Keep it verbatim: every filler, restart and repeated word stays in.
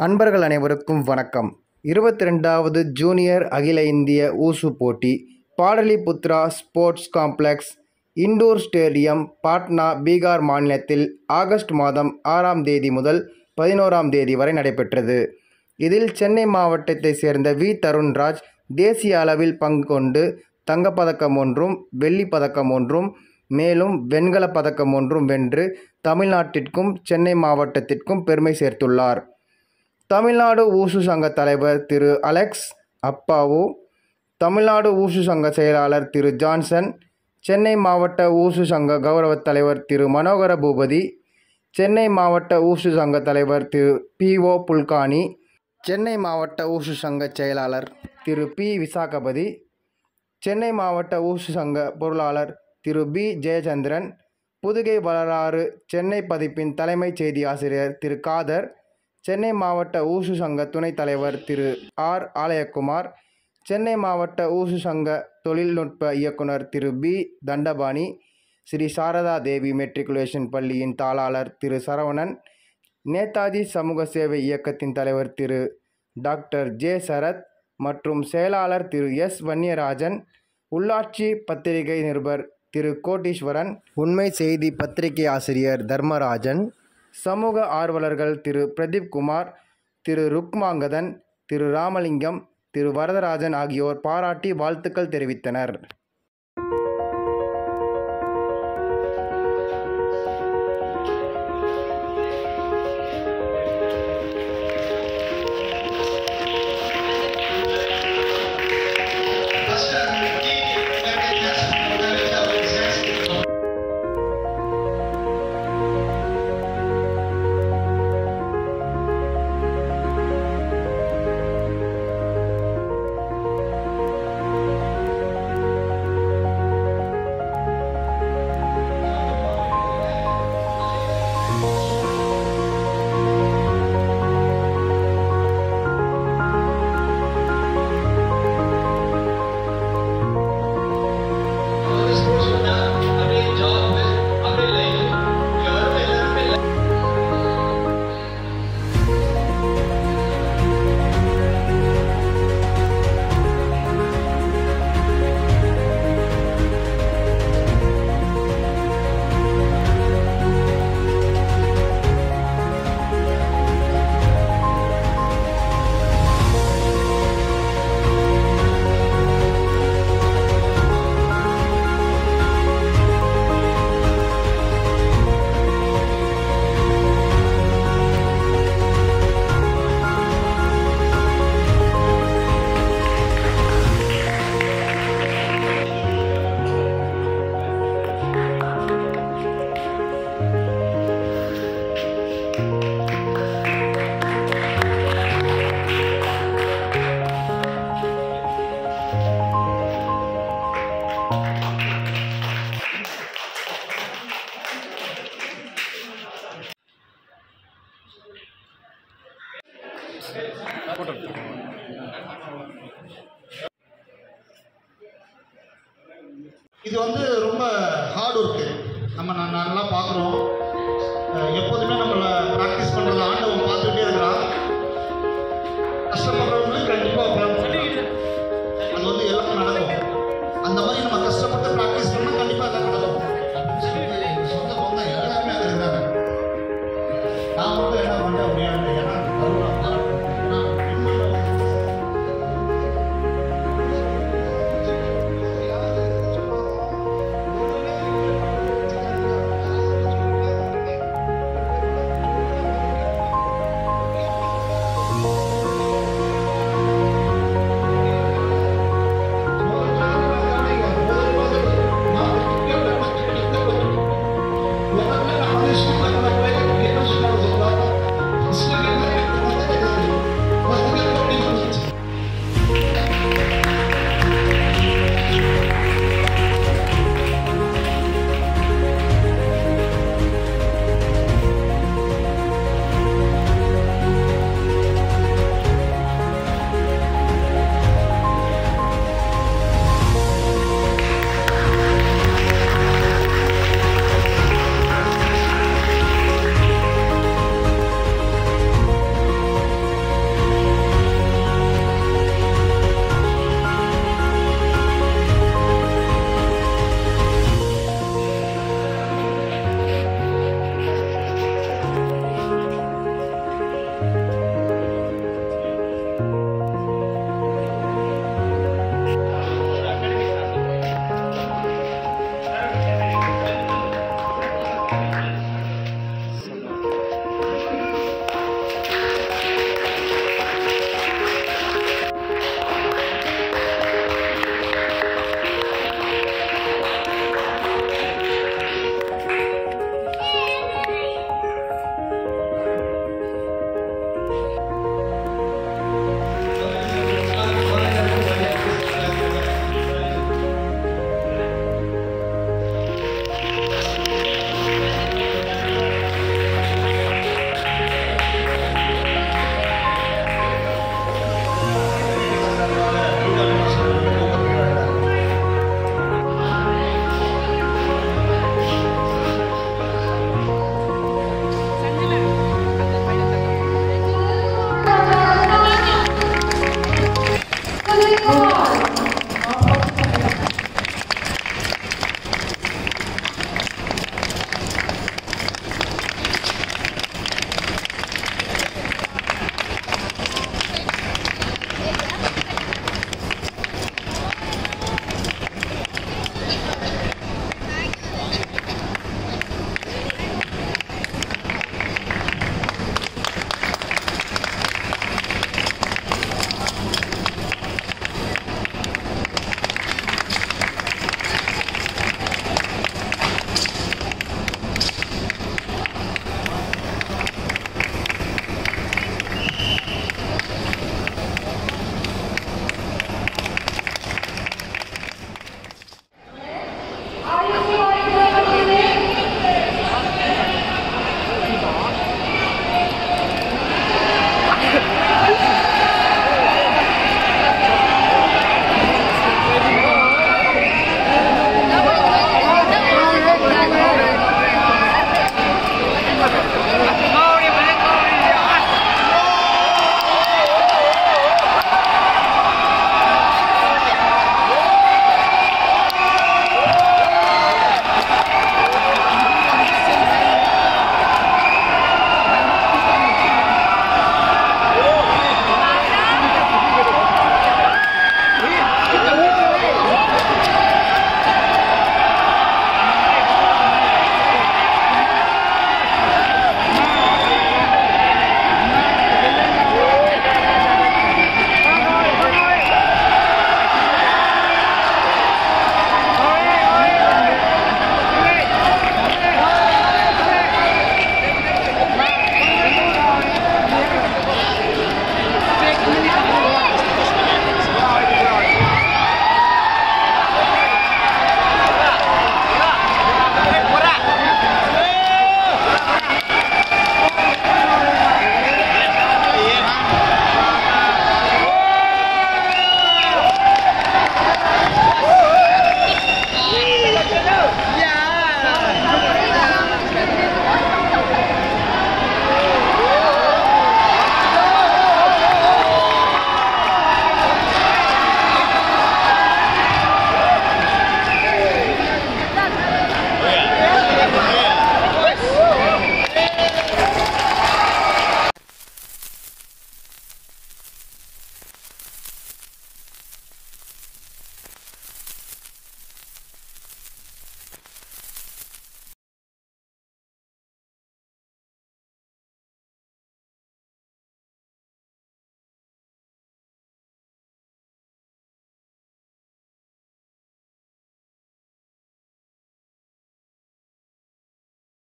அன்பர்கள் அனைவருக்கும் வணக்கம். இருபத்தி ரெண்டாவது ஜூனியர் அகில இந்திய ஊசு போட்டி Pataliputra sports complex indoor stadium, Patna, Bihar மாநிலத்தில் ஆகஸ்ட் மாதம் ஆறாம் தேதி முதல் பதினோராம் தேதி வரை நடைபெற்றது. இதில் சென்னை மாவட்டத்தை சேர்ந்த வி. தருண்ராஜ் தேசிய அளவில் பங்கு கொண்டு தங்கப்பதக்கம் ஒன்றும், வெள்ளி பதக்கம் ஒன்றும், மேலும் வெண்கல பதக்கம் ஒன்றும் வென்று தமிழ்நாட்டிற்கும் சென்னை மாவட்டத்திற்கும் பெருமை சேர்த்துள்ளார். தமிழ்நாடு ஊசு சங்க தலைவர் திரு அலெக்ஸ் அப்பாவு, தமிழ்நாடு ஊசு சங்க செயலாளர் திரு ஜான்சன், சென்னை மாவட்ட ஊசு சங்க கௌரவ தலைவர் திரு மனோகர பூபதி, சென்னை மாவட்ட ஊசு சங்க தலைவர் திரு பி. ஓ. புல்கானி, சென்னை மாவட்ட ஊசு சங்க செயலாளர் திரு பி. விசாகபதி, சென்னை மாவட்ட ஊசு சங்க பொருளாளர் திரு பி. ஜெயச்சந்திரன், புதுகை வரலாறு சென்னை பதிப்பின் தலைமைச் செய்தி ஆசிரியர் திரு காதர், சென்னை மாவட்ட ஊசு சங்க துணைத் தலைவர் திரு ஆர். ஆலயக்குமார், சென்னை மாவட்ட ஊசு சங்க தொழில்நுட்ப இயக்குனர் திரு பி. தண்டபாணி, ஸ்ரீ சாரதா தேவி மெட்ரிகுலேஷன் பள்ளியின் தாளாளர் திரு சரவணன், நேதாஜி சமூக சேவை இயக்கத்தின் தலைவர் திரு டாக்டர் ஜே. சரத் மற்றும் செயலாளர் திரு எஸ். வன்னியராஜன், உள்ளாட்சி பத்திரிகை நிருபர் திரு கோட்டீஸ்வரன், உண்மை செய்தி பத்திரிகை ஆசிரியர் தர்மராஜன், சமூக ஆர்வலர்கள் திரு பிரதீப் குமார், திரு ருக்மாங்கதன், திரு ராமலிங்கம், திரு வரதராஜன் ஆகியோர் பாராட்டி வாழ்த்துக்கள் தெரிவித்தனர். இது வந்து ரொம்ப ஹார்ட் ஒர்க்கு. நம்ம நல்லா பார்க்குறோம். எப்போதுமே நம்மளை ப்ராக்டிஸ் பண்ணுறது ஆண்டவன் பார்த்துக்கிட்டே இருக்கிறான். கஷ்டப்படுறவங்களுக்கு கண்டிப்பாக